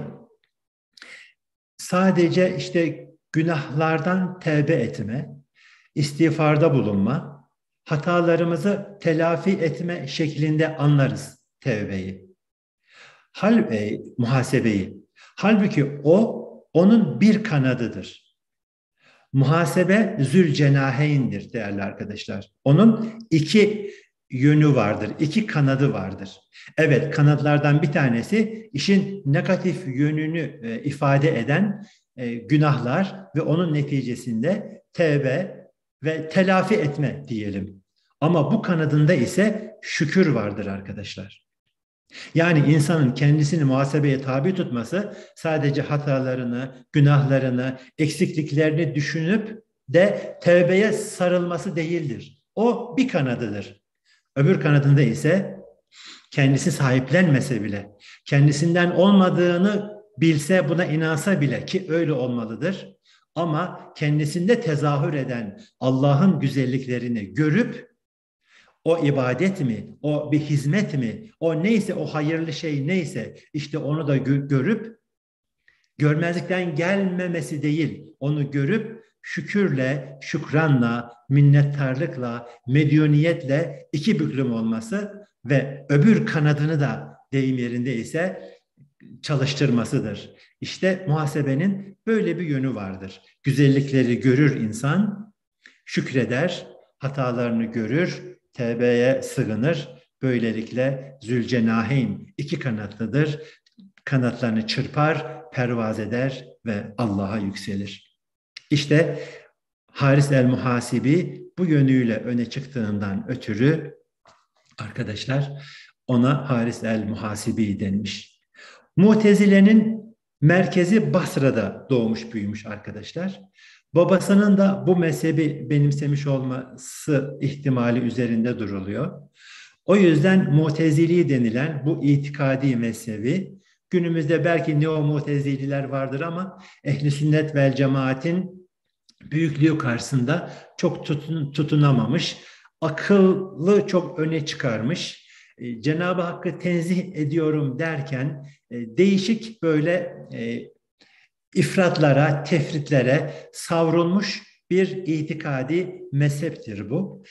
[SPEAKER 1] sadece işte günahlardan tevbe etme, istiğfarda bulunma, hatalarımızı telafi etme şeklinde anlarız tevbeyi. Muhasebeyi. Halbuki o onun bir kanadıdır. Muhasebe zülcenaheyndir değerli arkadaşlar. Onun iki yönü vardır, iki kanadı vardır. Evet, kanatlardan bir tanesi işin negatif yönünü ifade eden günahlar ve onun neticesinde tevbe ve telafi etme diyelim. Ama bu kanadında ise şükür vardır arkadaşlar. Yani insanın kendisini muhasebeye tabi tutması sadece hatalarını, günahlarını, eksikliklerini düşünüp de tevbeye sarılması değildir. O bir kanadıdır. Öbür kanadında ise kendisi sahiplenmese bile, kendisinden olmadığını bilse, buna inansa bile ki öyle olmalıdır. Ama kendisinde tezahür eden Allah'ın güzelliklerini görüp o ibadet mi, o bir hizmet mi, o neyse, o hayırlı şey neyse, işte onu da görüp görmezlikten gelmemesi değil, onu görüp şükürle, şükranla, minnettarlıkla, medyuniyetle iki büklüm olması ve öbür kanadını da deyim yerinde ise çalıştırmasıdır. İşte muhasebenin böyle bir yönü vardır. Güzellikleri görür insan, şükreder, hatalarını görür, tevbeye sığınır. Böylelikle Zülcenaheyn iki kanatlıdır. Kanatlarını çırpar, pervaz eder ve Allah'a yükselir. İşte Haris el-Muhasibi bu yönüyle öne çıktığından ötürü arkadaşlar ona Haris el-Muhasibi denmiş. Mutezile'nin merkezi Basra'da doğmuş büyümüş arkadaşlar. Babasının da bu mezhebi benimsemiş olması ihtimali üzerinde duruluyor. O yüzden Mutezili denilen bu itikadi mezhebi, günümüzde belki neo-Mutezililer vardır ama Ehl-i Sünnet vel Cemaat'in büyüklüğü karşısında çok tutunamamış, akıllı çok öne çıkarmış. Cenab-ı Hakk'ı tenzih ediyorum derken değişik böyle ifratlara, tefritlere savrulmuş bir itikadi mezheptir bu.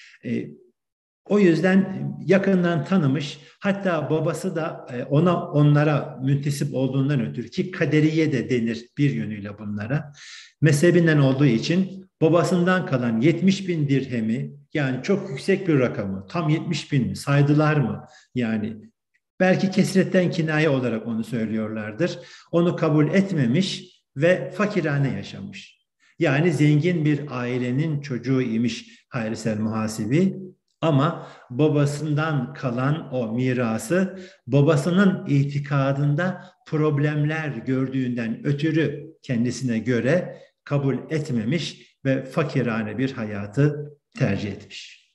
[SPEAKER 1] O yüzden yakından tanımış, hatta babası da onlara müntesip olduğundan ötürü ki kaderiye de denir bir yönüyle bunlara. Mezhebinden olduğu için babasından kalan 70 bin dirhemi, yani çok yüksek bir rakamı, tam 70 bin mi saydılar mı? Yani belki kesretten kinaye olarak onu söylüyorlardır. Onu kabul etmemiş ve fakirane yaşamış. Yani zengin bir ailenin çocuğu imiş Haris el-Muhasibi. Ama babasından kalan o mirası babasının itikadında problemler gördüğünden ötürü kendisine göre kabul etmemiş ve fakirane bir hayatı tercih etmiş.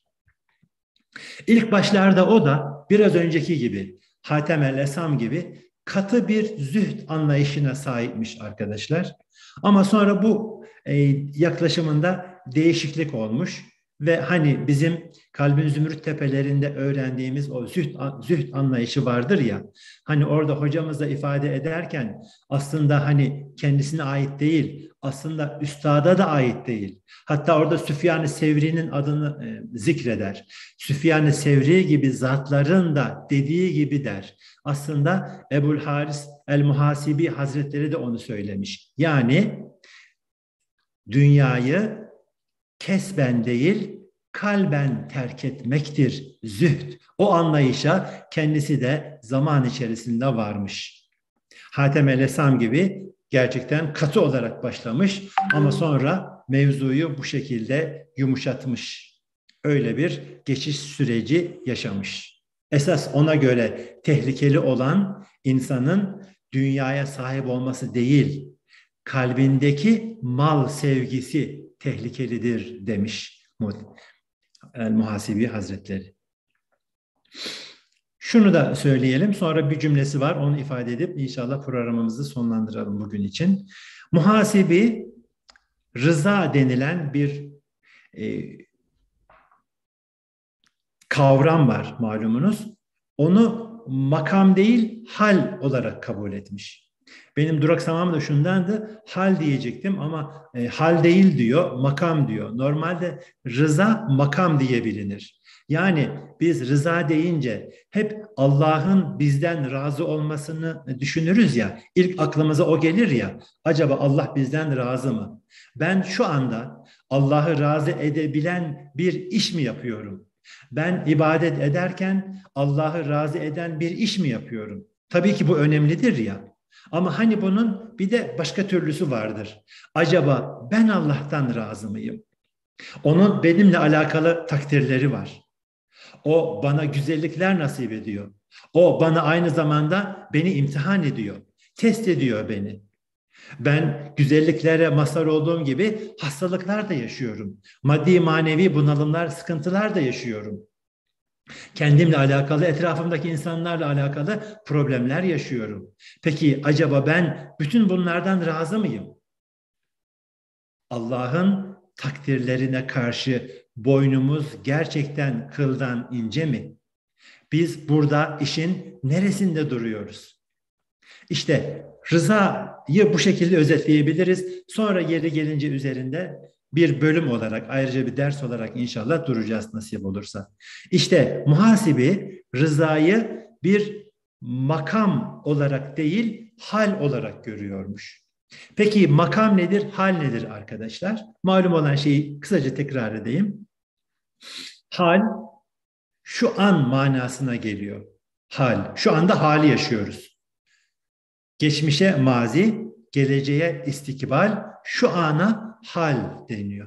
[SPEAKER 1] İlk başlarda o da biraz önceki gibi Hatem el-Esam gibi katı bir zühd anlayışına sahipmiş arkadaşlar. Ama sonra bu yaklaşımında değişiklik olmuş. Ve hani bizim Kalbin Zümrüt Tepelerinde öğrendiğimiz o zühd anlayışı vardır ya, hani orada hocamız da ifade ederken aslında hani kendisine ait değil, aslında üstada da ait değil. Hatta orada Süfyan-ı Sevri'nin adını zikreder. Süfyan-ı Sevri gibi zatların da dediği gibi der. Aslında Ebul Haris el-Muhasibi Hazretleri de onu söylemiş. Yani dünyayı kesben değil, kalben terk etmektir zühd. O anlayışa kendisi de zaman içerisinde varmış. Hatem el-Esam gibi gerçekten katı olarak başlamış ama sonra mevzuyu bu şekilde yumuşatmış. Öyle bir geçiş süreci yaşamış. Esas ona göre tehlikeli olan insanın dünyaya sahip olması değil, kalbindeki mal sevgisi tehlikelidir demiş El-Muhasibi Hazretleri. Şunu da söyleyelim, sonra bir cümlesi var, onu ifade edip inşallah programımızı sonlandıralım bugün için. Muhasibi, rıza denilen bir kavram var malumunuz. Onu makam değil, hal olarak kabul etmiş. Benim duraksamam da şundandı, hal diyecektim ama hal değil diyor, makam diyor. Normalde rıza makam diye bilinir. Yani biz rıza deyince hep Allah'ın bizden razı olmasını düşünürüz ya, ilk aklımıza o gelir ya, acaba Allah bizden razı mı? Ben şu anda Allah'ı razı edebilen bir iş mi yapıyorum? Ben ibadet ederken Allah'ı razı eden bir iş mi yapıyorum? Tabii ki bu önemlidir ya. Ama hani bunun bir de başka türlüsü vardır. Acaba ben Allah'tan razı mıyım? Onun benimle alakalı takdirleri var. O bana güzellikler nasip ediyor. O bana aynı zamanda beni imtihan ediyor. Test ediyor beni. Ben güzelliklere mazhar olduğum gibi hastalıklar da yaşıyorum. Maddi manevi bunalımlar, sıkıntılar da yaşıyorum. Kendimle alakalı, etrafımdaki insanlarla alakalı problemler yaşıyorum. Peki acaba ben bütün bunlardan razı mıyım? Allah'ın takdirlerine karşı boynumuz gerçekten kıldan ince mi? Biz burada işin neresinde duruyoruz? İşte rızayı bu şekilde özetleyebiliriz. Sonra yeri gelince üzerinde bir bölüm olarak, ayrıca bir ders olarak inşallah duracağız nasip olursa. İşte muhasibi rızayı bir makam olarak değil, hal olarak görüyormuş. Peki makam nedir, hal nedir arkadaşlar? Malum olan şeyi kısaca tekrar edeyim. Hal şu an manasına geliyor. Hal, şu anda hali yaşıyoruz. Geçmişe mazi, geleceğe istikbal, şu ana hal deniyor.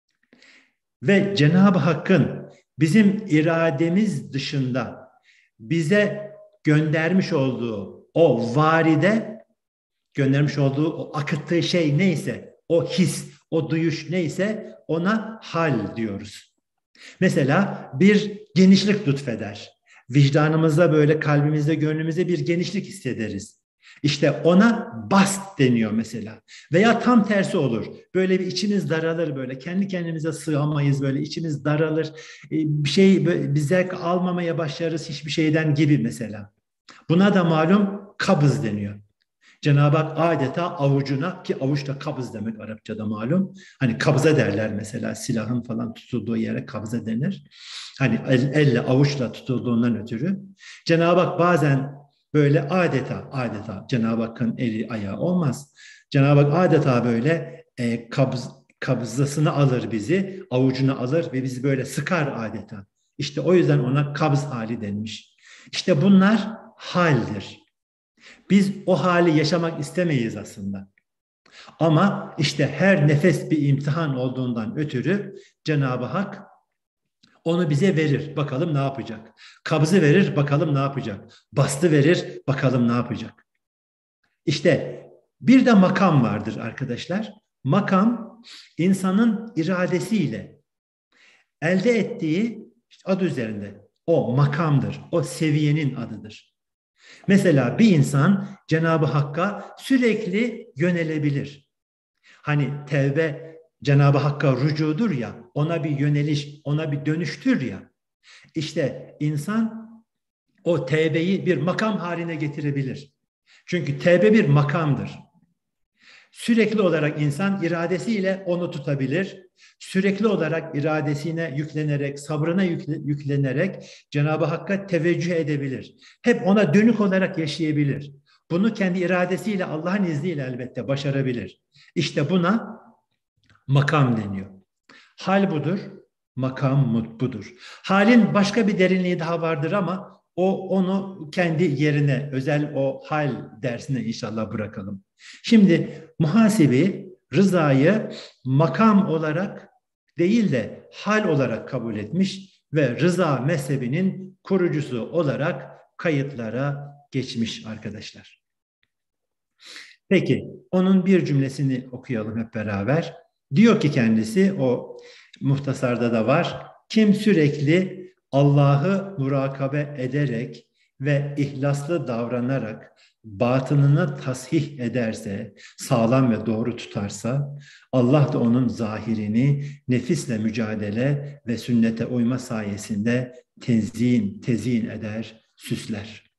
[SPEAKER 1] Ve Cenab-ı Hakk'ın bizim irademiz dışında bize göndermiş olduğu o varide, göndermiş olduğu o akıttığı şey neyse, o his, o duyuş neyse ona hal diyoruz. Mesela bir genişlik lütfeder. Vicdanımızda böyle kalbimizde, gönlümüzde bir genişlik hissederiz. İşte ona bast deniyor mesela. Veya tam tersi olur. Böyle bir içimiz daralır böyle. Kendi kendimize sığamayız böyle. İçimiz daralır. Bir zevk almamaya başlarız hiçbir şeyden gibi mesela. Buna da malum kabız deniyor. Cenab-ı Hak adeta avucuna, ki avuç da kabız demek Arapçada malum. Hani kabza derler mesela, silahın falan tutulduğu yere kabza denir. Hani elle avuçla tutulduğundan ötürü. Cenab-ı Hak bazen böyle adeta Cenab-ı Hakk'ın eli ayağı olmaz. Cenab-ı Hak adeta böyle kabzasını alır bizi, avucuna alır ve bizi böyle sıkar adeta. İşte o yüzden ona kabz hali denmiş. İşte bunlar haldir. Biz o hali yaşamak istemeyiz aslında. Ama işte her nefes bir imtihan olduğundan ötürü Cenab-ı Hak onu bize verir. Bakalım ne yapacak? Kabzı verir, bakalım ne yapacak? Bastı verir, bakalım ne yapacak? İşte bir de makam vardır arkadaşlar. Makam insanın iradesiyle elde ettiği adı üzerinde o makamdır. O seviyenin adıdır. Mesela bir insan Cenab-ı Hakk'a sürekli yönelebilir. Hani tevbe Cenab-ı Hakk'a rücudur ya, ona bir yöneliş, ona bir dönüştür ya. İşte insan o tevbeyi bir makam haline getirebilir. Çünkü tevbe bir makamdır. Sürekli olarak insan iradesiyle onu tutabilir. Sürekli olarak iradesine yüklenerek, sabrına yüklenerek Cenab-ı Hakk'a teveccüh edebilir. Hep ona dönük olarak yaşayabilir. Bunu kendi iradesiyle, Allah'ın izniyle elbette başarabilir. İşte buna makam deniyor. Hal budur, makam budur. Halin başka bir derinliği daha vardır ama onu kendi yerine, özel o hal dersine inşallah bırakalım. Şimdi muhasibi rızayı makam olarak değil de hal olarak kabul etmiş ve rıza mezhebinin kurucusu olarak kayıtlara geçmiş arkadaşlar. Peki, onun bir cümlesini okuyalım hep beraber. Diyor ki kendisi, o muhtasarda da var. Kim sürekli Allah'ı murakabe ederek ve ihlaslı davranarak batınını tasih ederse, sağlam ve doğru tutarsa, Allah da onun zahirini nefisle mücadele ve sünnete uyma sayesinde tezyin eder, süsler.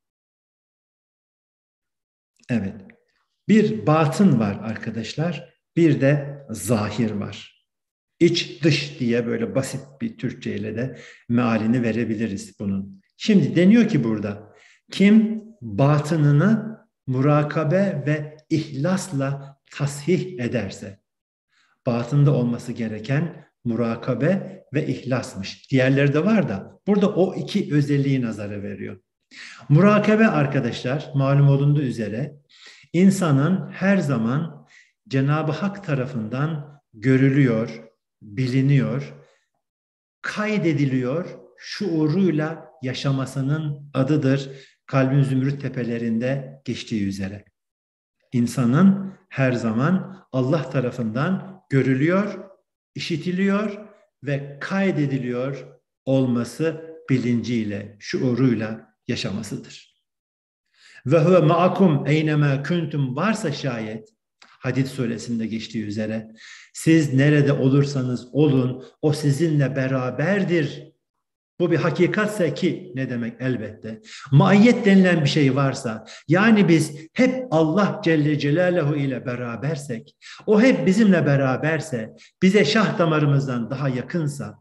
[SPEAKER 1] Evet. Bir batın var arkadaşlar, bir de zahir var. İç dış diye böyle basit bir Türkçeyle de mealini verebiliriz bunun. Şimdi deniyor ki burada, kim batınını murakabe ve ihlasla tasih ederse, batında olması gereken murakabe ve ihlasmış. Diğerleri de var da burada o iki özelliği nazara veriyor. Murakabe arkadaşlar, malum olunduğu üzere İnsanın her zaman Cenab-ı Hak tarafından görülüyor, biliniyor, kaydediliyor, şuuruyla yaşamasının adıdır. Kalbin zümrüt tepelerinde geçtiği üzere. İnsanın her zaman Allah tarafından görülüyor, işitiliyor ve kaydediliyor olması bilinciyle, şuuruyla yaşamasıdır. Ve huve ma'akum eynemâ kuntum, varsa şayet Hadid suresinde geçtiği üzere siz nerede olursanız olun o sizinle beraberdir. Bu bir hakikatse ki ne demek elbette. Maiyet denilen bir şey varsa, yani biz hep Allah Celle Celaluhu ile berabersek, o hep bizimle beraberse, bize şah damarımızdan daha yakınsa,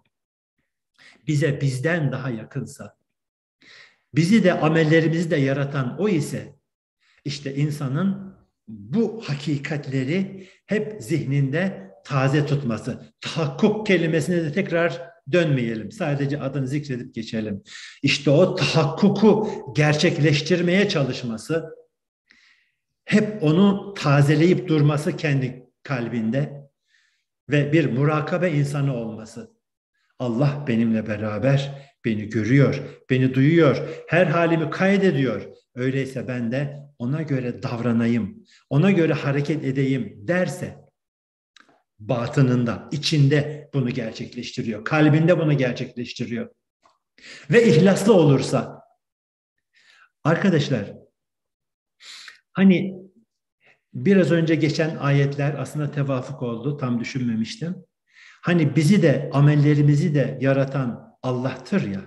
[SPEAKER 1] bize bizden daha yakınsa, bizi de amellerimizi de yaratan o ise, işte insanın bu hakikatleri hep zihninde taze tutması. Tahakkuk kelimesine de tekrar dönmeyelim. Sadece adını zikredip geçelim. İşte o tahakkuku gerçekleştirmeye çalışması, hep onu tazeleyip durması kendi kalbinde ve bir murakabe insanı olması. Allah benimle beraber, beni görüyor, beni duyuyor, her halimi kaydediyor. Öyleyse ben de ona göre davranayım, ona göre hareket edeyim derse, batınında, içinde bunu gerçekleştiriyor, kalbinde bunu gerçekleştiriyor. Ve ihlaslı olursa, arkadaşlar, hani biraz önce geçen ayetler aslında tevafuk oldu, tam düşünmemiştim. Hani bizi de, amellerimizi de yaratan Allah'tır ya.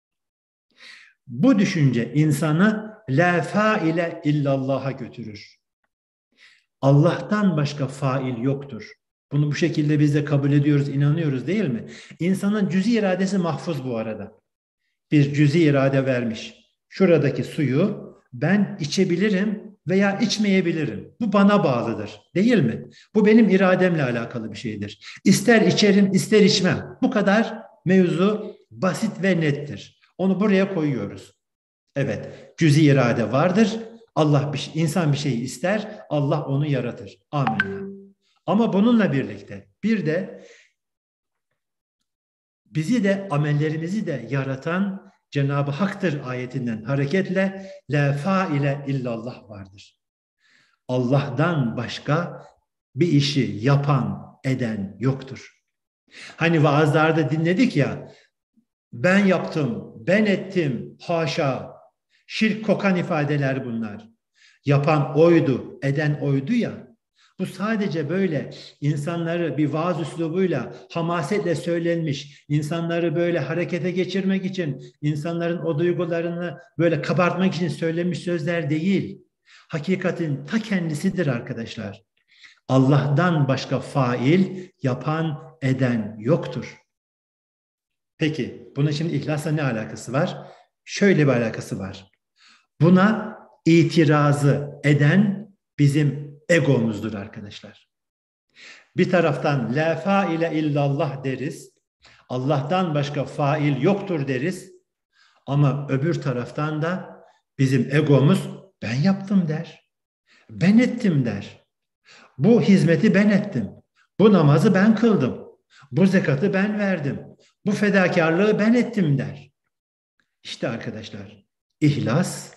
[SPEAKER 1] Bu düşünce insanı la faile illallah'a götürür. Allah'tan başka fail yoktur. Bunu bu şekilde biz de kabul ediyoruz, inanıyoruz değil mi? İnsanın cüz-i iradesi mahfuz bu arada. Bir cüz-i irade vermiş. Şuradaki suyu ben içebilirim veya içmeyebilirim. Bu bana bağlıdır, değil mi? Bu benim irademle alakalı bir şeydir. İster içerim, ister içmem. Bu kadar mevzu basit ve nettir. Onu buraya koyuyoruz. Evet, cüz-i irade vardır. Allah insan bir şeyi ister, Allah onu yaratır. Amin. Ama bununla birlikte bir de bizi de amellerimizi de yaratan Cenab-ı Hak'tır ayetinden hareketle la faile illallah vardır. Allah'tan başka bir işi yapan, eden yoktur. Hani vaazlarda dinledik ya, ben yaptım, ben ettim, haşa, şirk kokan ifadeler bunlar. Yapan oydu, eden oydu ya. Bu sadece böyle insanları bir vaaz üslubuyla, hamasetle söylenmiş, insanları böyle harekete geçirmek için, insanların o duygularını böyle kabartmak için söylenmiş sözler değil. Hakikatin ta kendisidir arkadaşlar. Allah'tan başka fail, yapan, eden yoktur. Peki, bunun şimdi ihlasla ne alakası var? Şöyle bir alakası var. Buna itirazı eden bizim egomuzdur arkadaşlar. Bir taraftan la faile illallah deriz. Allah'tan başka fail yoktur deriz. Ama öbür taraftan da bizim egomuz ben yaptım der. Ben ettim der. Bu hizmeti ben ettim. Bu namazı ben kıldım. Bu zekatı ben verdim. Bu fedakarlığı ben ettim der. İşte arkadaşlar, ihlas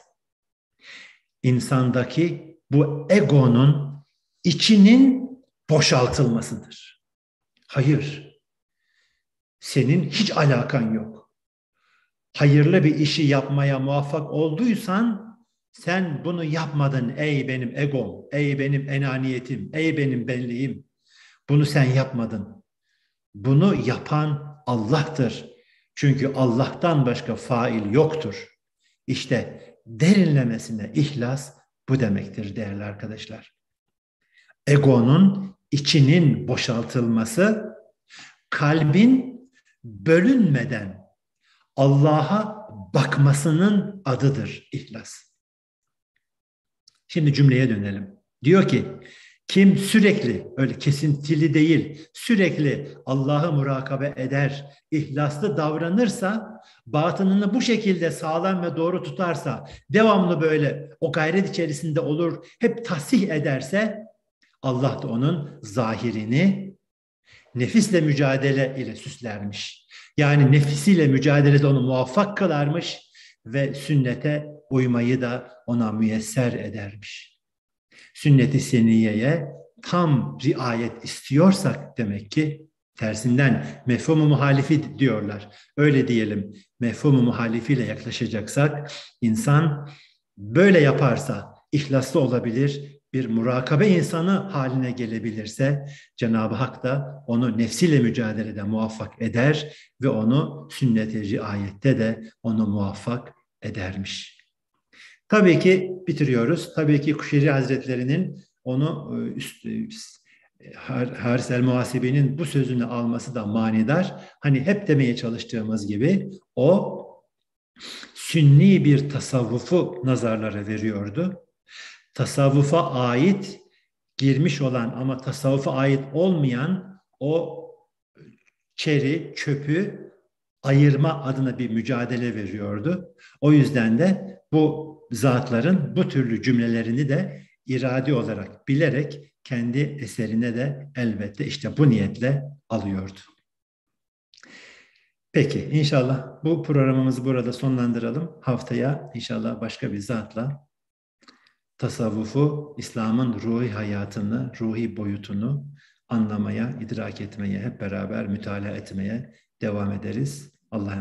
[SPEAKER 1] insandaki bu egonun içinin boşaltılmasıdır. Hayır, senin hiç alakan yok. Hayırlı bir işi yapmaya muvaffak olduysan sen bunu yapmadın ey benim egom, ey benim enaniyetim, ey benim benliğim. Bunu sen yapmadın. Bunu yapan Allah'tır. Çünkü Allah'tan başka fail yoktur. İşte derinlemesine ihlas bu demektir değerli arkadaşlar. Egonun içinin boşaltılması, kalbin bölünmeden Allah'a bakmasının adıdır ihlas. Şimdi cümleye dönelim. Diyor ki, kim sürekli, öyle kesintili değil, sürekli Allah'ı murakabe eder, ihlaslı davranırsa, batınını bu şekilde sağlam ve doğru tutarsa, devamlı böyle o gayret içerisinde olur, hep tasih ederse, Allah da onun zahirini nefisle mücadele ile süslermiş. Yani nefisiyle mücadelede onu muvaffak kılarmış ve sünnete uymayı da ona müyesser edermiş. Sünnet-i seniyeye tam riayet istiyorsak demek ki tersinden mefhum-u muhalifi diyorlar. Öyle diyelim, mefhum-u muhalifiyle yaklaşacaksak insan böyle yaparsa ihlaslı olabilir, bir murakabe insanı haline gelebilirse Cenab-ı Hak da onu nefsiyle mücadelede muvaffak eder ve onu sünnet-i riayette de onu muvaffak edermiş. Tabii ki bitiriyoruz. Tabii ki Kuşeyri Hazretleri'nin onu Haris el-Muhasibi'nin bu sözünü alması da manidar. Hani hep demeye çalıştığımız gibi o sünni bir tasavvufu nazarlara veriyordu. Tasavvufa ait girmiş olan ama tasavvufa ait olmayan o çöpü ayırma adına bir mücadele veriyordu. O yüzden de bu zatların bu türlü cümlelerini de iradi olarak bilerek kendi eserine de elbette işte bu niyetle alıyordu. Peki inşallah bu programımızı burada sonlandıralım. Haftaya inşallah başka bir zatla tasavvufu, İslam'ın ruhi hayatını, ruhi boyutunu anlamaya, idrak etmeye, hep beraber mütalaa etmeye devam ederiz. Allah'a